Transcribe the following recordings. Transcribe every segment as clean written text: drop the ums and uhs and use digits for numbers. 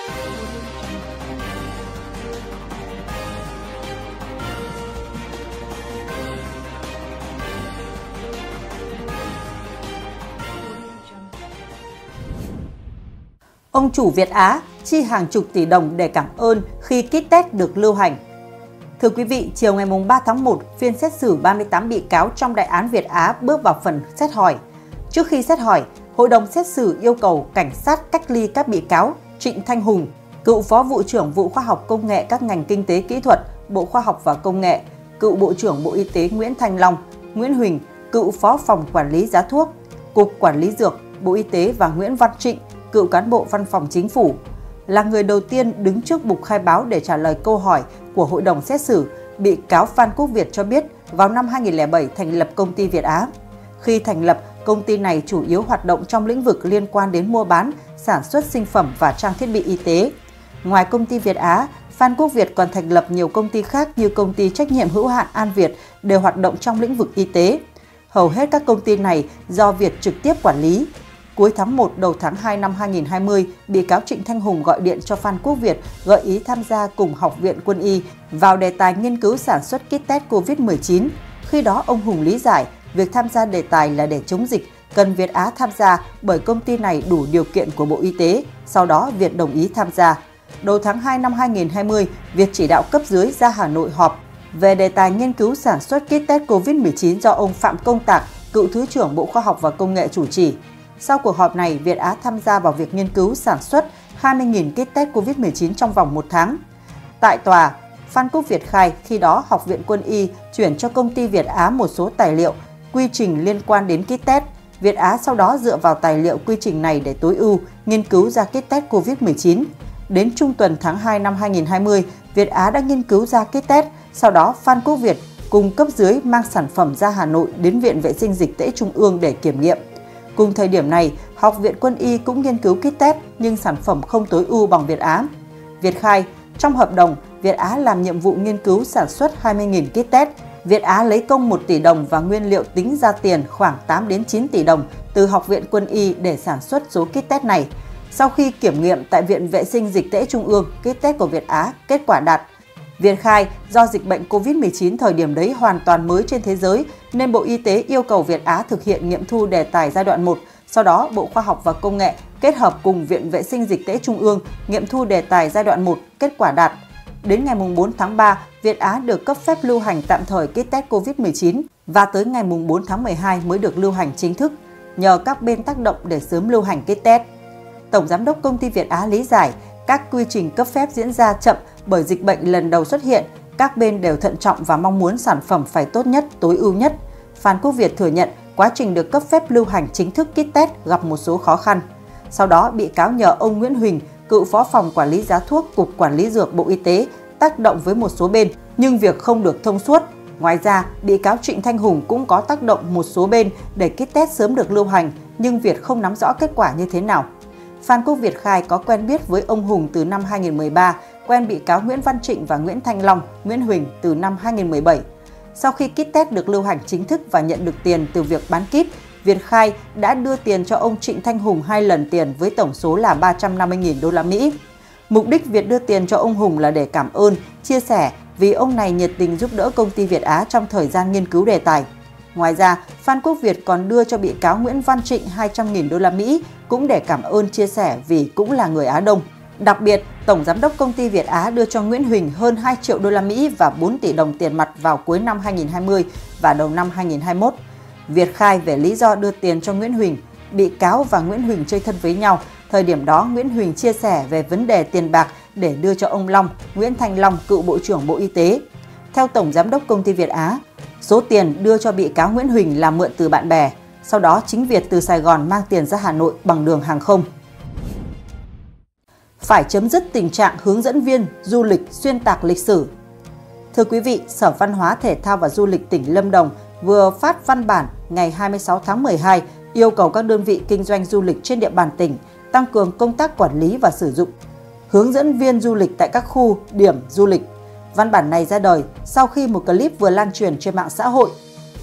Ông chủ Việt Á chi hàng chục tỷ đồng để cảm ơn khi kit test được lưu hành. Thưa quý vị, chiều ngày 3 tháng 1, phiên xét xử 38 bị cáo trong đại án Việt Á bước vào phần xét hỏi. Trước khi xét hỏi, Hội đồng xét xử yêu cầu cảnh sát cách ly các bị cáo Trịnh Thanh Hùng, cựu Phó Vụ trưởng Vụ Khoa học Công nghệ các ngành Kinh tế Kỹ thuật, Bộ Khoa học và Công nghệ, cựu Bộ trưởng Bộ Y tế Nguyễn Thanh Long, Nguyễn Huỳnh, cựu Phó Phòng Quản lý Giá thuốc, Cục Quản lý Dược, Bộ Y tế và Nguyễn Văn Trịnh, cựu cán bộ Văn phòng Chính phủ, là người đầu tiên đứng trước bục khai báo để trả lời câu hỏi của Hội đồng xét xử. Bị cáo Phan Quốc Việt cho biết vào năm 2007 thành lập công ty Việt Á. Khi thành lập, công ty này chủ yếu hoạt động trong lĩnh vực liên quan đến mua bán, sản xuất sinh phẩm và trang thiết bị y tế. Ngoài công ty Việt Á, Phan Quốc Việt còn thành lập nhiều công ty khác như công ty trách nhiệm hữu hạn An Việt đều hoạt động trong lĩnh vực y tế. Hầu hết các công ty này do Việt trực tiếp quản lý. Cuối tháng 1 đầu tháng 2 năm 2020, bị cáo Trịnh Thanh Hùng gọi điện cho Phan Quốc Việt gợi ý tham gia cùng Học viện Quân y vào đề tài nghiên cứu sản xuất kit test COVID-19. Khi đó ông Hùng lý giải việc tham gia đề tài là để chống dịch, cần Việt Á tham gia bởi công ty này đủ điều kiện của Bộ Y tế. Sau đó Việt đồng ý tham gia. Đầu tháng 2 năm 2020, Việt chỉ đạo cấp dưới ra Hà Nội họp về đề tài nghiên cứu sản xuất kit test COVID-19 do ông Phạm Công Tạc, cựu Thứ trưởng Bộ Khoa học và Công nghệ chủ trì. Sau cuộc họp này, Việt Á tham gia vào việc nghiên cứu sản xuất 20.000 kit test COVID-19 trong vòng 1 tháng. Tại tòa, Phan Quốc Việt khai khi đó Học viện Quân y chuyển cho công ty Việt Á một số tài liệu, quy trình liên quan đến kit test. Việt Á sau đó dựa vào tài liệu quy trình này để tối ưu, nghiên cứu ra kit test COVID-19. Đến trung tuần tháng 2 năm 2020, Việt Á đã nghiên cứu ra kit test. Sau đó, Phan Quốc Việt cùng cấp dưới mang sản phẩm ra Hà Nội đến Viện Vệ sinh Dịch tễ Trung ương để kiểm nghiệm. Cùng thời điểm này, Học viện Quân y cũng nghiên cứu kit test nhưng sản phẩm không tối ưu bằng Việt Á. Việt khai, trong hợp đồng, Việt Á làm nhiệm vụ nghiên cứu sản xuất 20.000 kit test. Việt Á lấy công 1 tỷ đồng và nguyên liệu tính ra tiền khoảng 8 đến 9 tỷ đồng từ Học viện Quân y để sản xuất số kit test này. Sau khi kiểm nghiệm tại Viện Vệ sinh Dịch tễ Trung ương, kit test của Việt Á kết quả đạt. Việt khai, do dịch bệnh COVID-19 thời điểm đấy hoàn toàn mới trên thế giới nên Bộ Y tế yêu cầu Việt Á thực hiện nghiệm thu đề tài giai đoạn 1. Sau đó, Bộ Khoa học và Công nghệ kết hợp cùng Viện Vệ sinh Dịch tễ Trung ương nghiệm thu đề tài giai đoạn 1, kết quả đạt. Đến ngày 4 tháng 3, Việt Á được cấp phép lưu hành tạm thời kit test COVID-19 và tới ngày 4 tháng 12 mới được lưu hành chính thức, nhờ các bên tác động để sớm lưu hành kit test. Tổng Giám đốc Công ty Việt Á lý giải các quy trình cấp phép diễn ra chậm bởi dịch bệnh lần đầu xuất hiện, các bên đều thận trọng và mong muốn sản phẩm phải tốt nhất, tối ưu nhất. Phan Quốc Việt thừa nhận quá trình được cấp phép lưu hành chính thức kit test gặp một số khó khăn. Sau đó, bị cáo nhờ ông Nguyễn Huỳnh, cựu Phó Phòng Quản lý Giá thuốc, Cục Quản lý Dược, Bộ Y tế tác động với một số bên, nhưng việc không được thông suốt. Ngoài ra, bị cáo Trịnh Thanh Hùng cũng có tác động một số bên để kit test sớm được lưu hành, nhưng Việt không nắm rõ kết quả như thế nào. Phan Quốc Việt khai có quen biết với ông Hùng từ năm 2013, quen bị cáo Nguyễn Văn Trịnh và Nguyễn Thanh Long, Nguyễn Huỳnh từ năm 2017. Sau khi kit test được lưu hành chính thức và nhận được tiền từ việc bán kit, Việt khai đã đưa tiền cho ông Trịnh Thanh Hùng 2 lần tiền với tổng số là 350.000 đô la Mỹ. Mục đích Việt đưa tiền cho ông Hùng là để cảm ơn, chia sẻ vì ông này nhiệt tình giúp đỡ công ty Việt Á trong thời gian nghiên cứu đề tài. Ngoài ra, Phan Quốc Việt còn đưa cho bị cáo Nguyễn Văn Trịnh 200.000 đô la Mỹ cũng để cảm ơn, chia sẻ vì cũng là người Á Đông. Đặc biệt, Tổng Giám đốc Công ty Việt Á đưa cho Nguyễn Huỳnh hơn 2 triệu đô la Mỹ và 4 tỷ đồng tiền mặt vào cuối năm 2020 và đầu năm 2021. Việt khai về lý do đưa tiền cho Nguyễn Huỳnh, bị cáo và Nguyễn Huỳnh chơi thân với nhau. Thời điểm đó, Nguyễn Huỳnh chia sẻ về vấn đề tiền bạc để đưa cho ông Long, Nguyễn Thanh Long, cựu Bộ trưởng Bộ Y tế. Theo Tổng Giám đốc Công ty Việt Á, số tiền đưa cho bị cáo Nguyễn Huỳnh là mượn từ bạn bè. Sau đó, chính Việt từ Sài Gòn mang tiền ra Hà Nội bằng đường hàng không. Phải chấm dứt tình trạng hướng dẫn viên du lịch xuyên tạc lịch sử. Thưa quý vị, Sở Văn hóa Thể thao và Du lịch tỉnh Lâm Đồng vừa phát văn bản ngày 26 tháng 12 yêu cầu các đơn vị kinh doanh du lịch trên địa bàn tỉnh tăng cường công tác quản lý và sử dụng hướng dẫn viên du lịch tại các khu, điểm du lịch. Văn bản này ra đời sau khi một clip vừa lan truyền trên mạng xã hội.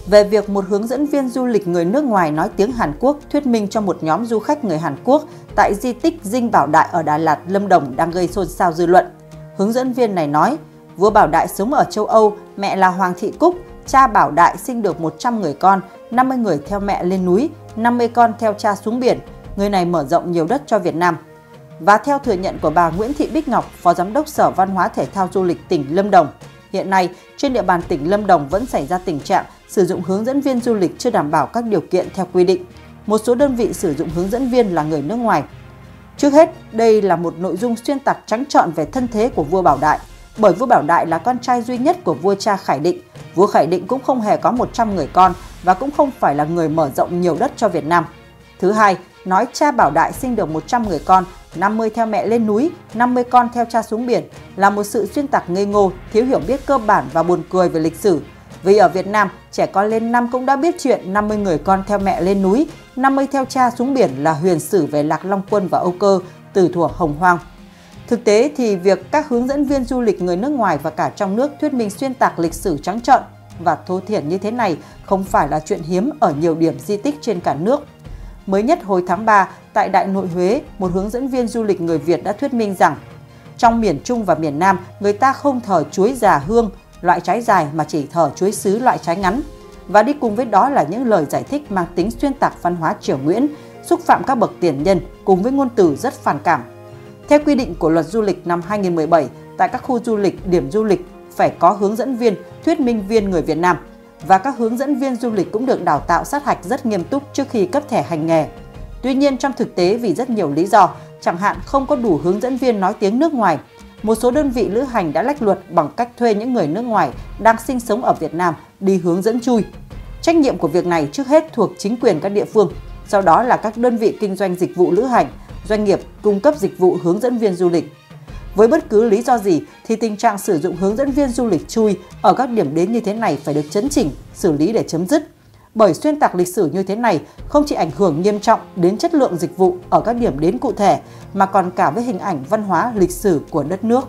về việc một hướng dẫn viên du lịch người nước ngoài nói tiếng Hàn Quốc thuyết minh cho một nhóm du khách người Hàn Quốc tại di tích Dinh Bảo Đại ở Đà Lạt, Lâm Đồng đang gây xôn xao dư luận. Hướng dẫn viên này nói, vua Bảo Đại sống ở châu Âu, mẹ là Hoàng thị Cúc, cha Bảo Đại sinh được 100 người con, 50 người theo mẹ lên núi, 50 con theo cha xuống biển. Người này mở rộng nhiều đất cho Việt Nam. Và theo thừa nhận của bà Nguyễn Thị Bích Ngọc, Phó Giám đốc Sở Văn hóa Thể thao Du lịch tỉnh Lâm Đồng, hiện nay trên địa bàn tỉnh Lâm Đồng vẫn xảy ra tình trạng sử dụng hướng dẫn viên du lịch chưa đảm bảo các điều kiện theo quy định. Một số đơn vị sử dụng hướng dẫn viên là người nước ngoài. Trước hết, đây là một nội dung xuyên tạc trắng trợn về thân thế của vua Bảo Đại. Bởi vua Bảo Đại là con trai duy nhất của vua cha Khải Định. Vua Khải Định cũng không hề có 100 người con và cũng không phải là người mở rộng nhiều đất cho Việt Nam. Thứ hai, nói cha Bảo Đại sinh được 100 người con, 50 theo mẹ lên núi, 50 con theo cha xuống biển là một sự xuyên tạc ngây ngô, thiếu hiểu biết cơ bản và buồn cười về lịch sử. Vì ở Việt Nam, trẻ con lên năm cũng đã biết chuyện 50 người con theo mẹ lên núi, 50 theo cha xuống biển là huyền sử về Lạc Long Quân và Âu Cơ từ thuở Hồng Hoang. Thực tế thì việc các hướng dẫn viên du lịch người nước ngoài và cả trong nước thuyết minh xuyên tạc lịch sử trắng trợn và thô thiển như thế này không phải là chuyện hiếm ở nhiều điểm di tích trên cả nước. Mới nhất hồi tháng 3, tại Đại Nội Huế, một hướng dẫn viên du lịch người Việt đã thuyết minh rằng trong miền Trung và miền Nam, người ta không thờ chuối già hương, loại trái dài mà chỉ thờ chuối sứ loại trái ngắn. Và đi cùng với đó là những lời giải thích mang tính xuyên tạc văn hóa Triều Nguyễn, xúc phạm các bậc tiền nhân cùng với ngôn từ rất phản cảm. Theo quy định của Luật Du lịch năm 2017, tại các khu du lịch, điểm du lịch phải có hướng dẫn viên, thuyết minh viên người Việt Nam. Và các hướng dẫn viên du lịch cũng được đào tạo sát hạch rất nghiêm túc trước khi cấp thẻ hành nghề. Tuy nhiên trong thực tế vì rất nhiều lý do, chẳng hạn không có đủ hướng dẫn viên nói tiếng nước ngoài, một số đơn vị lữ hành đã lách luật bằng cách thuê những người nước ngoài đang sinh sống ở Việt Nam đi hướng dẫn chui. Trách nhiệm của việc này trước hết thuộc chính quyền các địa phương, sau đó là các đơn vị kinh doanh dịch vụ lữ hành, doanh nghiệp cung cấp dịch vụ hướng dẫn viên du lịch. Với bất cứ lý do gì thì tình trạng sử dụng hướng dẫn viên du lịch chui ở các điểm đến như thế này phải được chấn chỉnh, xử lý để chấm dứt. Bởi xuyên tạc lịch sử như thế này không chỉ ảnh hưởng nghiêm trọng đến chất lượng dịch vụ ở các điểm đến cụ thể mà còn cả với hình ảnh văn hóa lịch sử của đất nước.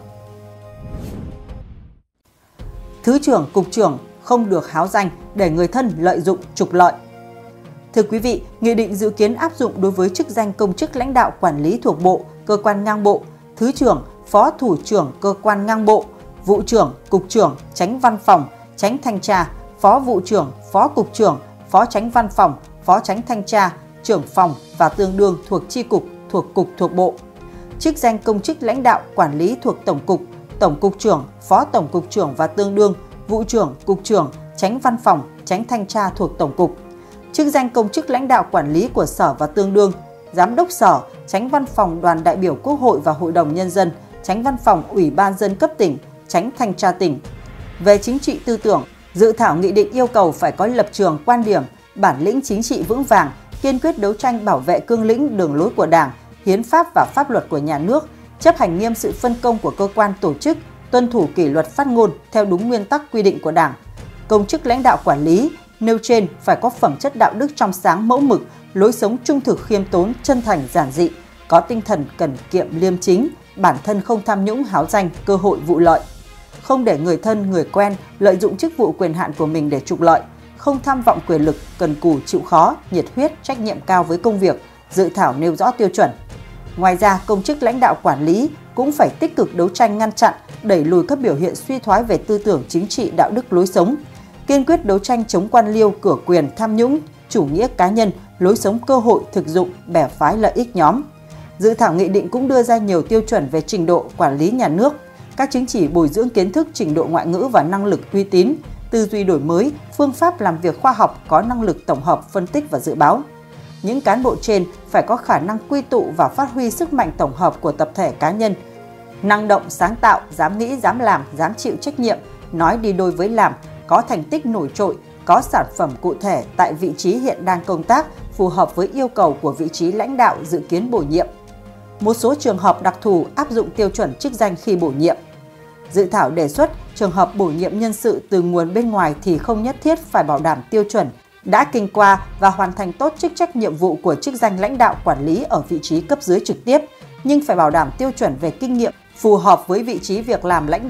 Thứ trưởng, cục trưởng không được háo danh để người thân lợi dụng trục lợi. Thưa quý vị, nghị định dự kiến áp dụng đối với chức danh công chức lãnh đạo quản lý thuộc bộ, cơ quan ngang bộ, thứ trưởng, phó thủ trưởng cơ quan ngang bộ, vụ trưởng, cục trưởng, chánh văn phòng, chánh thanh tra, phó vụ trưởng, phó cục trưởng, phó chánh văn phòng, phó chánh thanh tra, trưởng phòng và tương đương thuộc chi cục, thuộc cục thuộc bộ. Chức danh công chức lãnh đạo quản lý thuộc tổng cục trưởng, phó tổng cục trưởng và tương đương, vụ trưởng, cục trưởng, chánh văn phòng, chánh thanh tra thuộc tổng cục. Chức danh công chức lãnh đạo quản lý của sở và tương đương, giám đốc sở, chánh văn phòng đoàn đại biểu Quốc hội và Hội đồng Nhân dân, chánh văn phòng Ủy ban dân cấp tỉnh, chánh thanh tra tỉnh. Về chính trị tư tưởng, dự thảo nghị định yêu cầu phải có lập trường, quan điểm, bản lĩnh chính trị vững vàng, kiên quyết đấu tranh bảo vệ cương lĩnh, đường lối của Đảng, hiến pháp và pháp luật của nhà nước, chấp hành nghiêm sự phân công của cơ quan tổ chức, tuân thủ kỷ luật phát ngôn theo đúng nguyên tắc quy định của Đảng. Công chức lãnh đạo quản lý nêu trên phải có phẩm chất đạo đức trong sáng, mẫu mực, lối sống trung thực, khiêm tốn, chân thành, giản dị, có tinh thần cần kiệm, liêm chính, bản thân không tham nhũng, háo danh, cơ hội vụ lợi. Không để người thân, người quen lợi dụng chức vụ quyền hạn của mình để trục lợi, không tham vọng quyền lực, cần cù chịu khó, nhiệt huyết, trách nhiệm cao với công việc, dự thảo nêu rõ tiêu chuẩn. Ngoài ra, công chức lãnh đạo quản lý cũng phải tích cực đấu tranh ngăn chặn, đẩy lùi các biểu hiện suy thoái về tư tưởng chính trị, đạo đức, lối sống, kiên quyết đấu tranh chống quan liêu, cửa quyền, tham nhũng, chủ nghĩa cá nhân, lối sống cơ hội, thực dụng, bè phái lợi ích nhóm. Dự thảo nghị định cũng đưa ra nhiều tiêu chuẩn về trình độ quản lý nhà nước, các chứng chỉ bồi dưỡng kiến thức, trình độ ngoại ngữ và năng lực uy tín, tư duy đổi mới, phương pháp làm việc khoa học, có năng lực tổng hợp, phân tích và dự báo. Những cán bộ trên phải có khả năng quy tụ và phát huy sức mạnh tổng hợp của tập thể cá nhân, năng động, sáng tạo, dám nghĩ, dám làm, dám chịu trách nhiệm, nói đi đôi với làm, có thành tích nổi trội, có sản phẩm cụ thể tại vị trí hiện đang công tác, phù hợp với yêu cầu của vị trí lãnh đạo dự kiến bổ nhiệm. Một số trường hợp đặc thù áp dụng tiêu chuẩn chức danh khi bổ nhiệm. Dự thảo đề xuất trường hợp bổ nhiệm nhân sự từ nguồn bên ngoài thì không nhất thiết phải bảo đảm tiêu chuẩn, đã kinh qua và hoàn thành tốt chức trách nhiệm vụ của chức danh lãnh đạo quản lý ở vị trí cấp dưới trực tiếp, nhưng phải bảo đảm tiêu chuẩn về kinh nghiệm phù hợp với vị trí việc làm lãnh đạo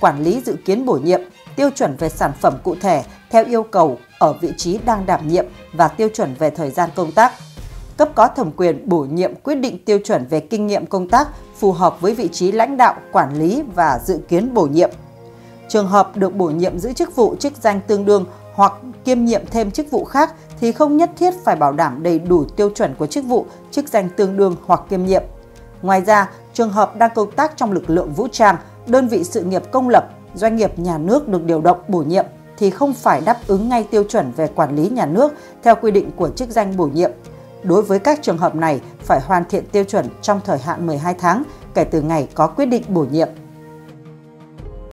quản lý dự kiến bổ nhiệm, tiêu chuẩn về sản phẩm cụ thể theo yêu cầu ở vị trí đang đảm nhiệm và tiêu chuẩn về thời gian công tác. Cấp có thẩm quyền bổ nhiệm quyết định tiêu chuẩn về kinh nghiệm công tác phù hợp với vị trí lãnh đạo, quản lý và dự kiến bổ nhiệm. Trường hợp được bổ nhiệm giữ chức vụ, chức danh tương đương hoặc kiêm nhiệm thêm chức vụ khác thì không nhất thiết phải bảo đảm đầy đủ tiêu chuẩn của chức vụ, chức danh tương đương hoặc kiêm nhiệm. Ngoài ra, trường hợp đang công tác trong lực lượng vũ trang, đơn vị sự nghiệp công lập, doanh nghiệp nhà nước được điều động bổ nhiệm thì không phải đáp ứng ngay tiêu chuẩn về quản lý nhà nước theo quy định của chức danh bổ nhiệm. Đối với các trường hợp này, phải hoàn thiện tiêu chuẩn trong thời hạn 12 tháng kể từ ngày có quyết định bổ nhiệm.